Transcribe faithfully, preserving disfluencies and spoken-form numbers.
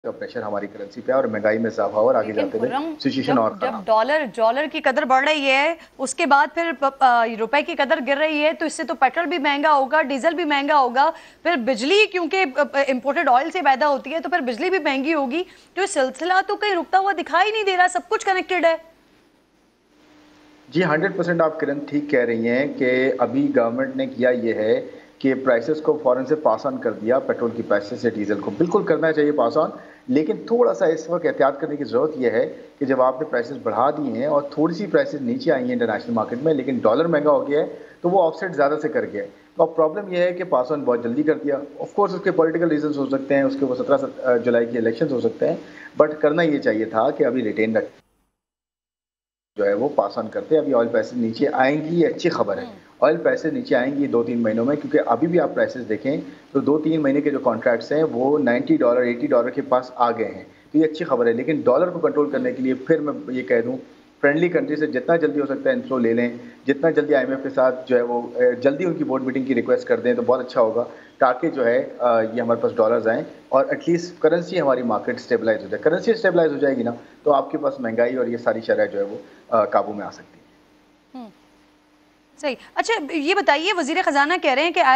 का प्रेशर हमारी करेंसी पे है और महंगाई में इजाफा और आगे लेकिन जाते हुए खुर्रम, सिचुएशन जब और जब खराब। डॉलर डॉलर की कदर बढ़ रही है, उसके बाद फिर रुपए की कदर गिर रही है, तो इससे तो पेट्रोल भी महंगा होगा, डीजल भी महंगा होगा, फिर बिजली क्योंकि इंपोर्टेड ऑयल से पैदा होती है, तो फिर बिजली भी महंगी होगी। तो ये सिलसिला तो कहीं रुकता हुआ दिखाई नहीं दे रहा, सब कुछ कनेक्टेड है। जी, हंड्रेड परसेंट आप किरण ठीक कह रही हैं कि अभी गवर्नमेंट ने किया ये है कि प्राइसेस को फ़ौरन से पास ऑन कर दिया, पेट्रोल की प्राइसेस या डीज़ल को। बिल्कुल करना चाहिए पास ऑन, लेकिन थोड़ा-सा इस वक़्त एहतियात करने की ज़रूरत ये है कि जब आपने प्राइसेस बढ़ा दिए हैं और थोड़ी-सी प्राइसेस नीचे आई हैं इंटरनेशनल मार्केट में, लेकिन डॉलर महँगा हो गया है, तो वो ऑफसेट ज़्यादा से कर गया है। तो अब प्रॉब्लम ये है कि पास ऑन बहुत जल्दी कर दिया। ऑफ कोर्स उसके पॉलिटिकल रीज़न्स हो सकते हैं, उसके वो सत्रह सत जुलाई के इलेक्शंस हो सकते हैं, बट करना ये चाहिए था कि अभी रिटेन रख जो है वो पास ऑन करते हैं। अभी ऑयल प्राइसेस नीचे आएँगी, ये अच्छी खबर है। हुँ। ऑयल प्राइसेस नीचे आएँगी दो तीन महीनों में, क्योंकि अभी भी आप प्राइसेस देखें तो दो तीन महीने के जो कॉन्ट्रैक्ट्स हैं वो नाइंटी डॉलर अस्सी डॉलर के पास आ गए हैं। तो ये अच्छी खबर है, लेकिन डॉलर को कंट्रोल करने हुँ। के लिए फिर मैं ये कह दूँ, फ्रेंडली कंट्री से जितना जल्दी हो सकता है इन्फ्लो ले लें, जितना जल्दी आईएमएफ के साथ जो है वो अ, जल्दी उनकी बोर्ड मीटिंग की रिक्वेस्ट कर दें तो बहुत अच्छा होगा, ताकि जो है अ, ये हमारे पास डॉलर्स आएँ और एटलीस्ट करेंसी हमारी मार्केट स्टेबलाइज़ हो जाए। करेंसी स्टेबलाइज़ हो जाएगी ना, तो आपके पास महँगाई और ये सारी शरह जो है वो अ, काबू में आ सकती है। हुँ। सही। अच्छा, ये बताइए, वज़ीर ख़ज़ाना कह रहे हैं कि